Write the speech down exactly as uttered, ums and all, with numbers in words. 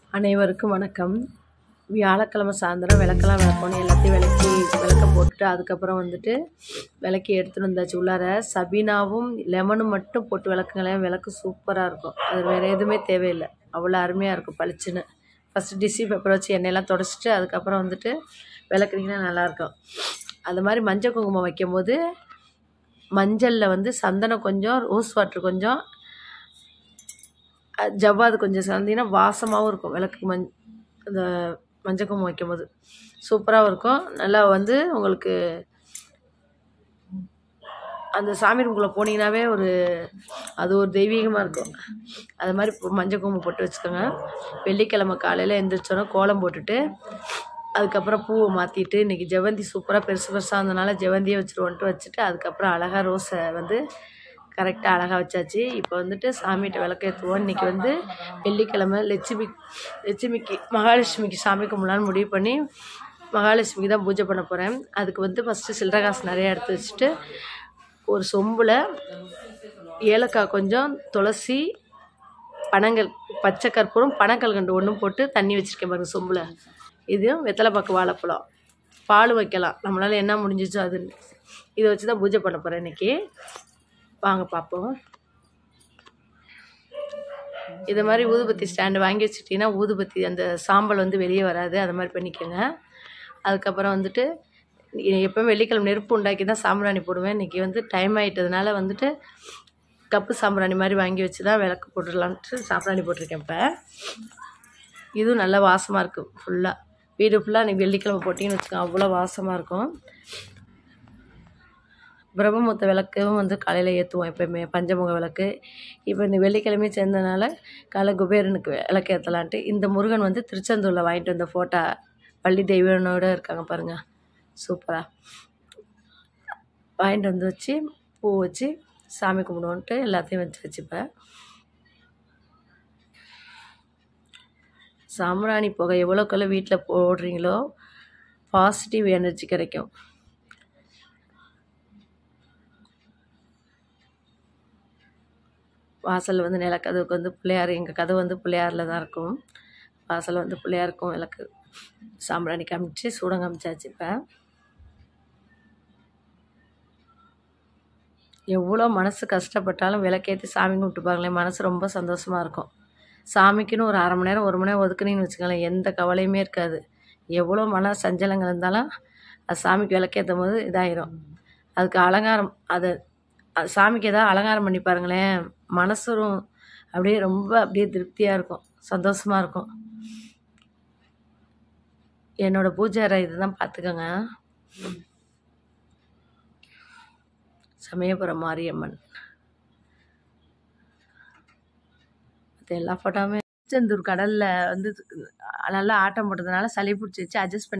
அனைவருக்கும் வணக்கம். வியாழக்கிழமை சாயந்தரம் விளக்கெல்லாம் விளக்கணும். எல்லாத்தையும் விளக்கி விளக்க போட்டுட்டு அதுக்கப்புறம் வந்துட்டு விளக்கி எடுத்துகிட்டு வந்தாச்சு. உள்ளார சபீனாவும் லெமனும் மட்டும் போட்டு விளக்குங்களேன், விளக்கு சூப்பராக இருக்கும். அது வேறு எதுவுமே தேவையில்லை, அவ்வளோ அருமையாக இருக்கும் பளிச்சுன்னு. ஃபஸ்ட்டு டிஷ்யூ பேப்பரை வச்சு எண்ணெயெல்லாம் தொடச்சிட்டு அதுக்கப்புறம் வந்துட்டு விளக்குனீங்கன்னா நல்லாயிருக்கும். அது மாதிரி மஞ்சள் குங்குமம் வைக்கும்போது மஞ்சளில் வந்து சந்தனம் கொஞ்சம், ரோஸ் வாட்ரு கொஞ்சம், ஜவ்வாது கொஞ்சம் சேர்ந்தீங்கன்னா வாசமாகவும் இருக்கும். விளக்கு மஞ் அந்த மஞ்சள் குங்குமம் வைக்கும்போது சூப்பராகவும் இருக்கும். நல்லா வந்து உங்களுக்கு அந்த சாமி ரூம்குள்ளே போனீங்கன்னாவே ஒரு அது ஒரு தெய்வீகமாக இருக்கும். அது மாதிரி மஞ்சள் குங்குமம் போட்டு வச்சுக்கோங்க. வெள்ளிக்கிழமை காலையில் எழுந்திரிச்சோன்னா கோலம் போட்டுட்டு அதுக்கப்புறம் பூவை மாற்றிட்டு, இன்றைக்கி ஜெவந்தி சூப்பராக பெருசு பெருசாக இருந்தனால ஜெவந்தியே வச்சுருவோன்ட்டு வச்சுட்டு அதுக்கப்புறம் அழகாக ரோஸை வந்து கரெக்டாக அழகாக வச்சாச்சு. இப்போ வந்துட்டு சாமிகிட்ட விளக்கேற்றுவோம். இன்றைக்கி வந்து வெள்ளிக்கிழமை லட்சுமி லட்சுமிக்கு மகாலட்சுமிக்கு சாமி கும்பிடலான்னு முடிவு பண்ணி மகாலட்சுமிக்கு தான் பூஜை பண்ண போகிறேன். அதுக்கு வந்து ஃபஸ்ட்டு சில்லறை காசு நிறையா எடுத்து வச்சுட்டு ஒரு சொம்பில் ஏலக்காய் கொஞ்சம், துளசி, பனங்கள், பச்சை கற்பூரம், பனக்கல்கண்டு ஒன்றும் போட்டு தண்ணி வச்சுருக்கேன் பாருங்கள் சொம்பில். இதுவும் வெத்தலை பாக்கு, வாழைப்பழம், பால் வைக்கலாம், நம்மளால் என்ன முடிஞ்சிச்சோ அது. இதை வச்சு தான் பூஜை பண்ண போகிறேன் இன்றைக்கி. வாங்க பார்ப்போம். இது மாதிரி ஊதுபத்தி ஸ்டாண்டு வாங்கி வச்சுக்கிட்டிங்கன்னா ஊதுபத்தி அந்த சாம்பல் வந்து வெளியே வராது. அது மாதிரி பண்ணிக்கோங்க. அதுக்கப்புறம் வந்துட்டு எப்போவும் வெள்ளிக்கிழமை நெருப்பு உண்டாக்கி தான் சாம்பிராணி போடுவேன். இன்றைக்கி வந்து டைம் ஆகிட்டதுனால வந்துட்டு கப்பு சாம்பிராணி மாதிரி வாங்கி வச்சு தான் விளக்கு போட்டுடலான்ட்டு சாம்பிராணி போட்டிருக்கேன். இப்போ இதுவும் நல்லா வாசமாக இருக்கும். ஃபுல்லாக வீடு ஃபுல்லாக இன்றைக்கி வெள்ளிக்கிழமை போட்டிங்கன்னு வச்சுக்கோங்க, அவ்வளோ வாசமாக இருக்கும். பிரம்மமுத்த விளக்கும் வந்து காலையில் ஏற்றுவோம் எப்போயுமே, பஞ்சமுக விளக்கு. இப்போ இந்த வெள்ளிக்கிழமையும் சேர்ந்தனால காலை குபேரனுக்கு விளக்கு ஏற்றலான்ட்டு. இந்த முருகன் வந்து திருச்செந்தூரில் வாங்கிட்டு வந்த ஃபோட்டோ, பள்ளி தெய்வனோடு இருக்காங்க பாருங்கள், சூப்பராக வாங்கிட்டு வந்து வச்சு பூ வச்சு சாமி கும்பிடுவோன்ட்டு எல்லாத்தையும் வச்சு வச்சுப்பேன். சாம்பிராணி புகை எவ்வளோக்குள்ள வீட்டில் போடுறீங்களோ பாசிட்டிவ் எனர்ஜி கிடைக்கும். வாசலில் வந்து நிலக்கதவுக்கு வந்து பிள்ளையார், எங்கள் கதவு வந்து பிள்ளையாரில் தான் இருக்கும். வாசலில் வந்து பிள்ளையாருக்கும் விளக்கு சாம்பிராணி காமிச்சு சூடம் காமிச்சாச்சு. இப்போ எவ்வளோ மனசு கஷ்டப்பட்டாலும் விளக்கேற்றி சாமி கும்பிட்டு பாருங்களேன், மனசு ரொம்ப சந்தோஷமாக இருக்கும். சாமிக்குன்னு ஒரு அரை மணி நேரம் ஒரு மணி நேரம் ஒதுக்குனீங்கன்னு வச்சுக்கோங்களேன், எந்த கவலையுமே இருக்காது. எவ்வளோ மன சஞ்சலங்கள் இருந்தாலும் அது சாமிக்கு விளக்கேற்றும் போது இதாயிரும். அதுக்கு அலங்காரம், அதை சாமிக்கு ஏதாவது அலங்காரம் பண்ணி பாருங்களேன், மனசும் அப்படியே ரொம்ப அப்படியே திருப்தியாக இருக்கும், சந்தோஷமாக இருக்கும். என்னோடய பூஜை அறை இதுதான், பார்த்துக்கோங்க. சமயபுரம் மாரியம்மன். மற்ற எல்லா ஃபோட்டோவுமே திருச்செந்தூர் கடலில் வந்து நல்லா ஆட்டம் போட்டதுனால சளி பிடிச்சி வச்சு அட்ஜஸ்ட் பண்ணி